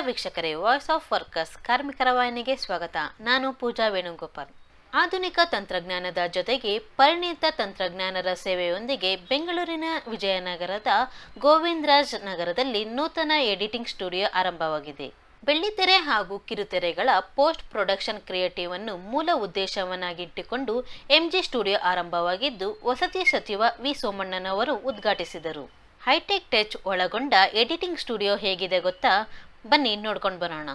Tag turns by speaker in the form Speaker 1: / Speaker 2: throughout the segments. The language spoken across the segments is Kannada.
Speaker 1: ವೀಕ್ಷಕರೇ, ವಾಯ್ಸ್ ಆಫ್ ವರ್ಕರ್ಸ್ ಕಾರ್ಮಿಕರ ವಾಹಿನಿಗೆ ಸ್ವಾಗತ. ನಾನು ಪೂಜಾ ವೇಣುಗೋಪಾಲ್. ಆಧುನಿಕ ತಂತ್ರಜ್ಞಾನದ ಜೊತೆಗೆ ಪರಿಣಿತ ತಂತ್ರಜ್ಞಾನರ ಸೇವೆಯೊಂದಿಗೆ ಬೆಂಗಳೂರಿನ ವಿಜಯನಗರದ ಗೋವಿಂದರಾಜ್ ನಗರದಲ್ಲಿ ನೂತನ ಎಡಿಟಿಂಗ್ ಸ್ಟುಡಿಯೋ ಆರಂಭವಾಗಿದೆ. ಬೆಳ್ಳಿತೆರೆ ಹಾಗೂ ಕಿರುತೆರೆಗಳ ಪೋಸ್ಟ್ ಪ್ರೊಡಕ್ಷನ್ ಕ್ರಿಯೇಟಿವ್ ಅನ್ನು ಮೂಲ ಉದ್ದೇಶವನ್ನಾಗಿಟ್ಟುಕೊಂಡು ಎಂಜಿ ಸ್ಟುಡಿಯೋ ಆರಂಭವಾಗಿದ್ದು, ವಸತಿ ಸಚಿವ ವಿ ಸೋಮಣ್ಣನವರು ಉದ್ಘಾಟಿಸಿದರು. ಹೈಟೆಕ್ ಟಚ್ ಒಳಗೊಂಡ ಎಡಿಟಿಂಗ್ ಸ್ಟುಡಿಯೋ ಹೇಗಿದೆ ಗೊತ್ತಾ? ಬನ್ನಿ ನೋಡ್ಕೊಂಡು ಬರೋಣ.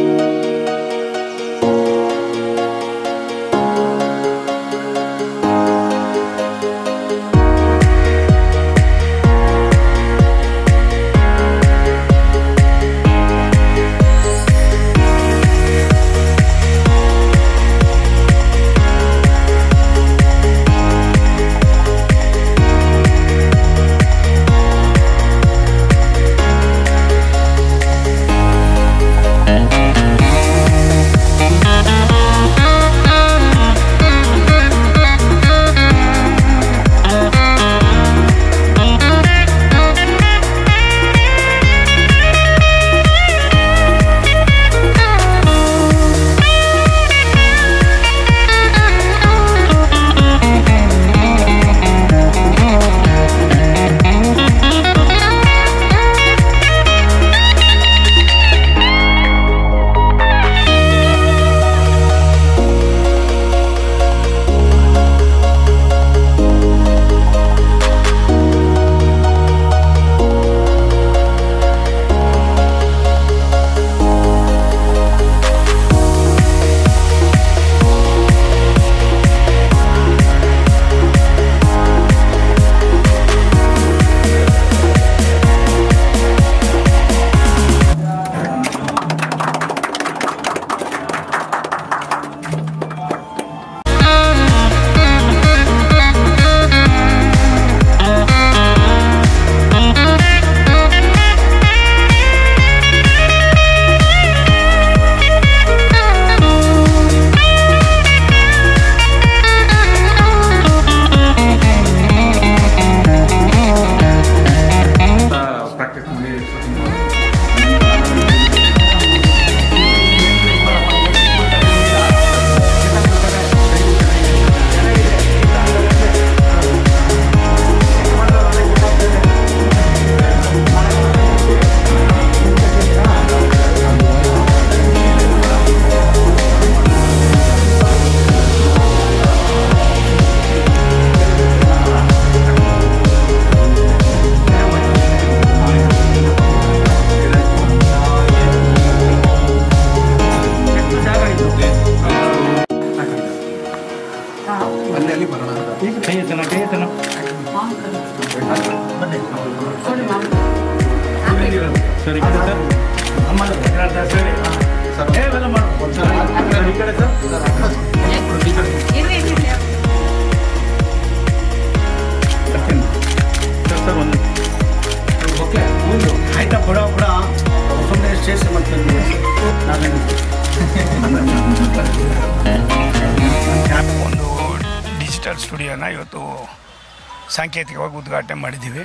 Speaker 2: ಒಂದು ಡಿಜಿಟಲ್ ಸ್ಟುಡಿಯೋನ ಇವತ್ತು ಸಾಂಕೇತಿಕವಾಗಿ ಉದ್ಘಾಟನೆ ಮಾಡಿದ್ದೀವಿ.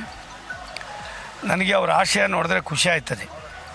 Speaker 2: ನನಗೆ ಅವರ ಆಶಯ ನೋಡಿದ್ರೆ ಖುಷಿ ಆಯ್ತದೆ.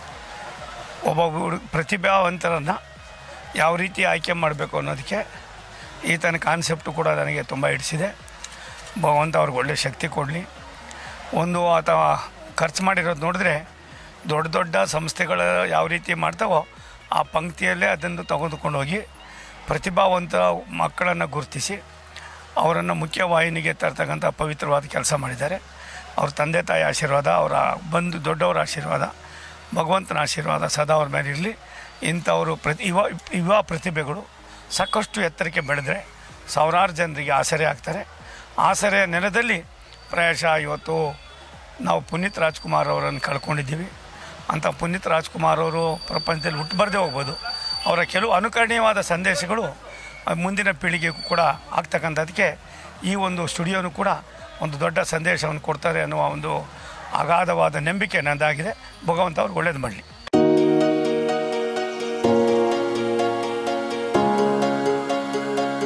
Speaker 2: ಒಬ್ಬ ಪ್ರತಿಭಾವಂತರನ್ನು ಯಾವ ರೀತಿ ಆಯ್ಕೆ ಮಾಡಬೇಕು ಅನ್ನೋದಕ್ಕೆ ಈತನ ಕಾನ್ಸೆಪ್ಟು ಕೂಡ ನನಗೆ ತುಂಬ ಹಿಡಿಸಿದೆ. ಭಗವಂತ ಅವ್ರಿಗೆ ಒಳ್ಳೆಯ ಶಕ್ತಿ ಕೊಡಲಿ. ಒಂದು ಆತ ಖರ್ಚು ಮಾಡಿರೋದು ನೋಡಿದ್ರೆ ದೊಡ್ಡ ದೊಡ್ಡ ಸಂಸ್ಥೆಗಳು ಯಾವ ರೀತಿ ಮಾಡ್ತಾವೋ ಆ ಪಂಕ್ತಿಯಲ್ಲೇ ಅದನ್ನು ತೆಗೆದುಕೊಂಡು ಹೋಗಿ ಪ್ರತಿಭಾವಂತ ಮಕ್ಕಳನ್ನು ಗುರುತಿಸಿ ಅವರನ್ನು ಮುಖ್ಯವಾಹಿನಿಗೆ ತರ್ತಕ್ಕಂಥ ಪವಿತ್ರವಾದ ಕೆಲಸ ಮಾಡಿದ್ದಾರೆ. ಅವ್ರ ತಂದೆ ತಾಯಿ ಆಶೀರ್ವಾದ, ಅವರ ದೊಡ್ಡವರ ಆಶೀರ್ವಾದ, ಭಗವಂತನ ಆಶೀರ್ವಾದ ಸದಾ ಅವ್ರ ಮೇಲೆ ಇರಲಿ. ಇಂಥವರು ಯುವ ಪ್ರತಿಭೆಗಳು ಸಾಕಷ್ಟು ಎತ್ತರಕ್ಕೆ ಬೆಳೆದರೆ ಸಾವಿರಾರು ಜನರಿಗೆ ಆಸರೆ ಆಗ್ತಾರೆ. ಆಸರೆಯ ನೆಲದಲ್ಲಿ ಪ್ರಾಯಶಃ ಇವತ್ತು ನಾವು ಪುನೀತ್ ರಾಜ್ಕುಮಾರ್ ಅವರನ್ನು ಕಳ್ಕೊಂಡಿದ್ದೀವಿ. ಅಂಥ ಪುನೀತ್ ರಾಜ್ಕುಮಾರ್ ಅವರು ಪ್ರಪಂಚದಲ್ಲಿ ಹುಟ್ಟಬಾರ್ದೇ ಹೋಗ್ಬೋದು. ಅವರ ಕೆಲವು ಅನುಕರಣೀಯವಾದ ಸಂದೇಶಗಳು ಮುಂದಿನ ಪೀಳಿಗೆಗೂ ಕೂಡ ಆಗ್ತಕ್ಕಂಥದ್ದಕ್ಕೆ ಈ ಒಂದು ಸ್ಟುಡಿಯೋನು ಕೂಡ ಒಂದು ದೊಡ್ಡ ಸಂದೇಶವನ್ನು ಕೊಡ್ತಾರೆ ಅನ್ನುವ ಒಂದು ಅಗಾಧವಾದ ನಂಬಿಕೆ ನನ್ನದಾಗಿದೆ. ಭಗವಂತ ಅವ್ರಿಗೆ ಒಳ್ಳೇದು ಮಾಡಲಿ.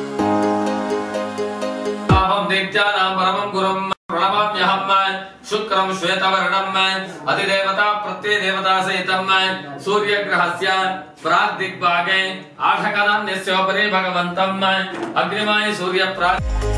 Speaker 3: परमं गुरुं प्रणमाम्यहं शुक्र शुक्रं श्वेतवर्णम् अधिदेवता प्रत्ययदेवता सहितं सूर्यग्रहस्य प्राग्दिग्भागे आठकनान्यस्योपरि भगवन्तम् अग्निमाय सूर्यप्राग्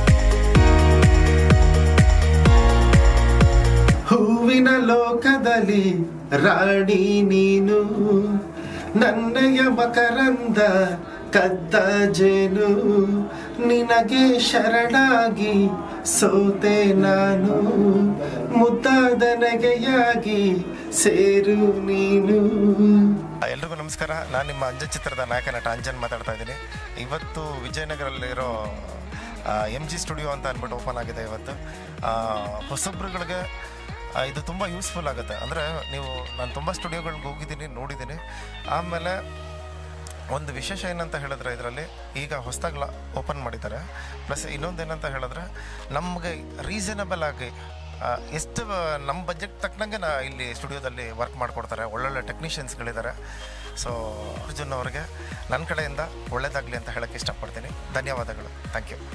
Speaker 4: ಹೂವಿನ ಲೋಕದಲ್ಲಿ ರಾಣಿ ನೀನು ನನ್ನಯ ಮಕರಂದ ಕದ್ದ ಜೇನು ನಿನಗೆ ಶರಣಾಗಿ ಸೋತೆ ನಾನು ಮುದ್ದಾದ ನಗೆಯಾಗಿ ಸೇರು ನೀನು.
Speaker 5: ಎಲ್ರಿಗೂ ನಮಸ್ಕಾರ. ನಾನು ನಿಮ್ಮ ಅಂಜನ್ ಚಿತ್ರದ ನಾಯಕ ನಟ ಅಂಜನ್ ಮಾತಾಡ್ತಾ ಇದ್ದೀನಿ. ಇವತ್ತು ವಿಜಯನಗರಲ್ಲಿರೋ MG ಸ್ಟುಡಿಯೋ ಅಂತ ಅಂದ್ಬಿಟ್ಟು ಓಪನ್ ಆಗಿದೆ. ಇವತ್ತು ಹೊಸಬ್ರುಗಳಿಗೆ ಇದು ತುಂಬ ಯೂಸ್ಫುಲ್ ಆಗುತ್ತೆ. ಅಂದರೆ ನಾನು ತುಂಬ ಸ್ಟುಡಿಯೋಗಳಿಗೆ ಹೋಗಿದ್ದೀನಿ, ನೋಡಿದ್ದೀನಿ. ಆಮೇಲೆ ಒಂದು ವಿಶೇಷ ಏನಂತ ಹೇಳಿದ್ರೆ ಇದರಲ್ಲಿ ಈಗ ಹೊಸದಾಗಿ ಓಪನ್ ಮಾಡಿದ್ದಾರೆ. ಪ್ಲಸ್ ಇನ್ನೊಂದೇನಂತ ಹೇಳಿದ್ರೆ ನಮಗೆ ರೀಸನಬಲ್ ಆಗಿ ಎಷ್ಟು ನಮ್ಮ ಬಜೆಟ್ ತಕ್ಕನಂಗೆ ಇಲ್ಲಿ ಸ್ಟುಡಿಯೋದಲ್ಲಿ ವರ್ಕ್ ಮಾಡಿಕೊಡ್ತಾರೆ. ಒಳ್ಳೊಳ್ಳೆ ಟೆಕ್ನಿಷಿಯನ್ಸ್ಗಳಿದ್ದಾರೆ. ಸೊ ಅರ್ಜುನ್ ಅವರಿಗೆ ನನ್ನ ಕಡೆಯಿಂದ ಒಳ್ಳೆಯದಾಗಲಿ ಅಂತ ಹೇಳೋಕ್ಕೆ ಇಷ್ಟಪಡ್ತೀನಿ. ಧನ್ಯವಾದಗಳು. Thank you.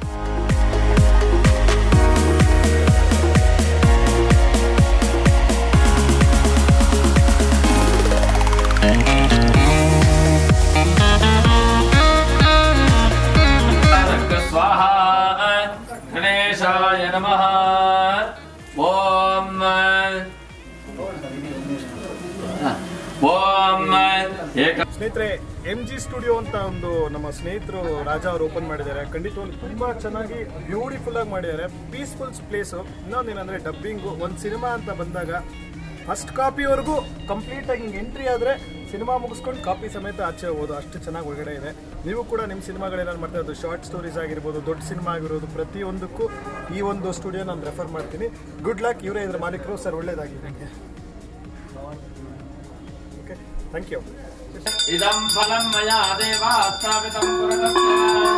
Speaker 3: स्वाहा गणेशाय नमः. ओम
Speaker 6: ಸ್ನೇಹಿತರೆ, MG ಸ್ಟುಡಿಯೋ ಅಂತ ಒಂದು ನಮ್ಮ ಸ್ನೇಹಿತರು ರಾಜ ಅವರು ಓಪನ್ ಮಾಡಿದ್ದಾರೆ. ಖಂಡಿತವಾಗ್ಲೂ ತುಂಬ ಚೆನ್ನಾಗಿ ಬ್ಯೂಟಿಫುಲ್ ಆಗಿ ಮಾಡಿದ್ದಾರೆ. Peaceful place. ಇನ್ನೊಂದೇನಂದರೆ ಡಬ್ಬಿಂಗು ಒಂದು ಸಿನಿಮಾ ಅಂತ ಬಂದಾಗ ಫಸ್ಟ್ ಕಾಪಿವರೆಗೂ ಕಂಪ್ಲೀಟಾಗಿ ಹಿಂಗೆ ಎಂಟ್ರಿ ಆದರೆ ಸಿನಿಮಾ ಮುಗಿಸ್ಕೊಂಡು ಕಾಪಿ ಸಮೇತ ಆಚೆ ಹೋಗೋದು, ಅಷ್ಟು ಚೆನ್ನಾಗಿ ಒಳಗಡೆ ಇದೆ. ನೀವು ಕೂಡ ನಿಮ್ಮ ಸಿನಿಮಾಗಳೆಲ್ಲ ಮಾಡ್ತಾ ಇರೋದು, ಶಾರ್ಟ್ ಸ್ಟೋರೀಸ್ ಆಗಿರ್ಬೋದು, ದೊಡ್ಡ ಸಿನಿಮಾ ಆಗಿರೋದು, ಪ್ರತಿಯೊಂದಕ್ಕೂ ಈ ಒಂದು ಸ್ಟುಡಿಯೋ ನಾನು ರೆಫರ್ ಮಾಡ್ತೀನಿ. Good luck. ಇವರೇ ಇದ್ರ ಮಾಲೀಕರು. ಸರ್, ಒಳ್ಳೇದಾಗಿದೆ. Okay, thank you.
Speaker 3: ಇದಂ ಫಲಂ ಮಯಾ ದೇವಾ ಸ್ಥಾಪಿತಂ ಪುರತಸ್ಯ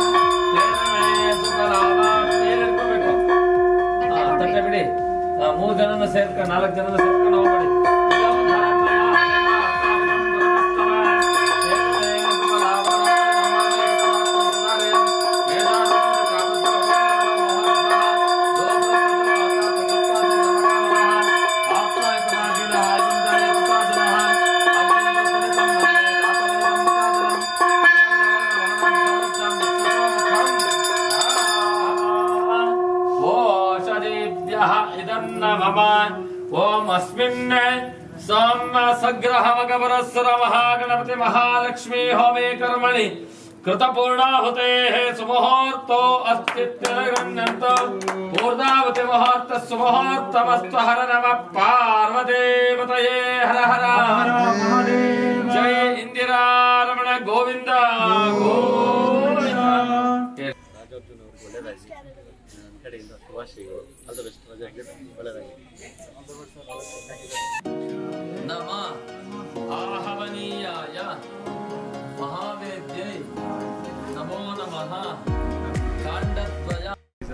Speaker 3: ತಟ್ಟೆ ಬಿಡಿ. 3 ಜನನ ಸೇರ್ಕ 4 ಜನನ ಸೇರ್ಕೊಂಡು ಹೋಗ್ಬೇಡಿ. ओम अस्मिन् सोम सग्रहमगवरस्सुर महागणपति महालक्ष्मी होमे कर्मणि कृतपूर्णाहुतेः सुमुहूर्तो अस्तित्यगन्यन्तो पूर्णावति मुहूर्तः सुमुहूर्तमस्तु. हर नमः पार्वतीपतये. हर हर जय इंदिरा रमण गोविंद गोविंद. नमः आहवनीयाय महावेद्यै नमो नमः. काण्डद्वय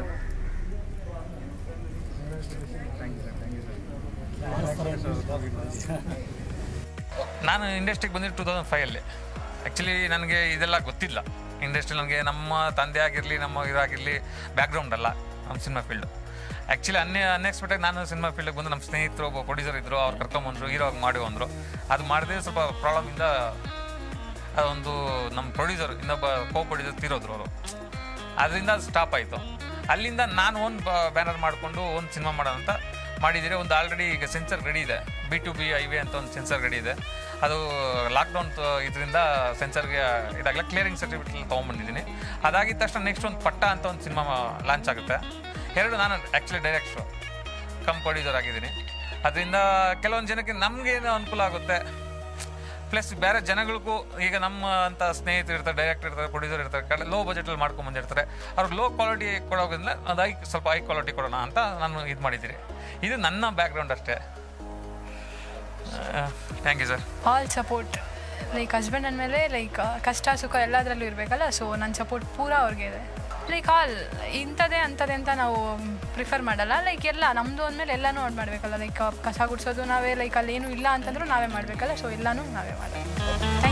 Speaker 7: ನಾನು ಇಂಡಸ್ಟ್ರಿಗೆ ಬಂದಿದ್ದು 2005 ಆ್ಯಕ್ಚುಲಿ ನನಗೆ ಇದೆಲ್ಲ ಗೊತ್ತಿಲ್ಲ. ಇಂಡಸ್ಟ್ರಿ ನನಗೆ ನಮ್ಮ ತಂದೆ ಆಗಿರಲಿ, ನಮ್ಮ ಇದಾಗಿರಲಿ ಬ್ಯಾಕ್ಗ್ರೌಂಡ್ ಅಲ್ಲ ನಮ್ಮ ಸಿನಿಮಾ ಫೀಲ್ಡು. ಆ್ಯಕ್ಚುಲಿ ಅನ್ಎಕ್ಸ್ಪೆಕ್ಟಾಗಿ ನಾನು ಸಿನಿಮಾ ಫೀಲ್ಡಿಗೆ ಬಂದು ನಮ್ಮ ಸ್ನೇಹಿತರು ಒಬ್ಬ ಪ್ರೊಡ್ಯೂಸರ್ ಇದ್ದರು, ಅವ್ರು ಕರ್ಕೊಂಬಂದರು, ಹೀರೋ ಆಗಿ ಮಾಡಿ ಅಂದರು. ಅದು ಮಾಡಿದ್ರೆ ಸ್ವಲ್ಪ ಪ್ರಾಬ್ಲಮಿಂದ ಅದೊಂದು ನಮ್ಮ ಪ್ರೊಡ್ಯೂಸರ್ ಇನ್ನೊಬ್ಬ ಪ್ರೊಡ್ಯೂಸರ್ ತೀರೋದ್ರು ಅವರು. ಅದರಿಂದ ಅದು ಸ್ಟಾಪ್ ಆಯಿತು. ಅಲ್ಲಿಂದ ನಾನು ಒಂದು ಬ್ಯಾನರ್ ಮಾಡಿಕೊಂಡು ಒಂದು ಸಿನಿಮಾ ಮಾಡೋಣ ಅಂತ ಮಾಡಿದ್ದೀರಿ. ಒಂದು ಆಲ್ರೆಡಿ ಈಗ ಸೆನ್ಸರ್ ರೆಡಿ ಇದೆ, B2B ಹೈವೇ ಅಂತ ಒಂದು ಸೆನ್ಸರ್ ರೆಡಿ ಇದೆ. ಅದು ಲಾಕ್ಡೌನ್ ಇದರಿಂದ ಸೆನ್ಸರ್ಗೆ ಇದಾಗಲ್ಲ, ಕ್ಲಿಯರಿಂಗ್ ಸರ್ಟಿಫಿಕೇಟ್ ತೊಗೊಂಬಂದಿದ್ದೀನಿ. ಅದಾಗಿದ್ದ ತಕ್ಷಣ ನೆಕ್ಸ್ಟ್ ಒಂದು ಪಟ್ಟ ಅಂತ ಒಂದು ಸಿನಿಮಾ ಲಾಂಚ್ ಆಗುತ್ತೆ. ನಾನು ಆ್ಯಕ್ಚುಲಿ ಡೈರೆಕ್ಟ್ರು ಪ್ರೊಡ್ಯೂಸರ್ ಆಗಿದ್ದೀನಿ. ಅದರಿಂದ ಕೆಲವೊಂದು ಜನಕ್ಕೆ ನಮಗೇನು ಅನುಕೂಲ ಆಗುತ್ತೆ, ಪ್ಲಸ್ ಬೇರೆ ಜನಗಳಿಗೂ ಈಗ ನಮ್ಮ ಅಂತ ಸ್ನೇಹಿತರು ಇರ್ತಾರೆ, ಡೈರೆಕ್ಟರ್ ಇರ್ತಾರೆ, ಪ್ರೊಡ್ಯೂಸರ್ ಇರ್ತಾರೆ, ಲೋ ಬಜೆಟಲ್ಲಿ ಮಾಡ್ಕೊಂಬಂದಿರ್ತಾರೆ. ಅವ್ರಿಗೆ ಲೋ ಕ್ವಾಲಿಟಿ ಕೊಡೋದ್ರಿಂದ ಅದು ಸ್ವಲ್ಪ ಹೈ ಕ್ವಾಲಿಟಿ ಕೊಡೋಣ ಅಂತ ನಾನು ಇದು ಮಾಡಿದ್ದೀನಿ. ಇದು ನನ್ನ ಬ್ಯಾಕ್ಗ್ರೌಂಡ್ ಅಷ್ಟೇ. Thank you sir.
Speaker 8: All support. Like husband ಅಂದಮೇಲೆ ಲೈಕ್ ಕಷ್ಟ ಸುಖ ಎಲ್ಲದರಲ್ಲೂ ಇರಬೇಕಲ್ಲ. ಸೊ ನನ್ನ ಸಪೋರ್ಟ್ ಪೂರ ಅವ್ರಿಗೆ ಇದೆ. ಲೈಕ್ ಆಲ್ ಇಂಥದ್ದೇ ಅಂಥದ್ದೇ ಅಂತ ನಾವು ಪ್ರಿಫರ್ ಮಾಡಲ್ಲ. ಲೈಕ್ ಎಲ್ಲ ನಮ್ಮದು ಅಂದಮೇಲೆ ಎಲ್ಲನೂ ಆಡ್ ಮಾಡಬೇಕಲ್ಲ. ಲೈಕ್ ಕಸ ಗುಡಿಸೋದು ನಾವೇ, ಲೈಕ್ ಅಲ್ಲೇನೂ ಇಲ್ಲ ಅಂತಂದ್ರೂ ನಾವೇ ಮಾಡಬೇಕಲ್ಲ. ಸೊ ಎಲ್ಲನೂ ನಾವೇ ಮಾಡೋದು.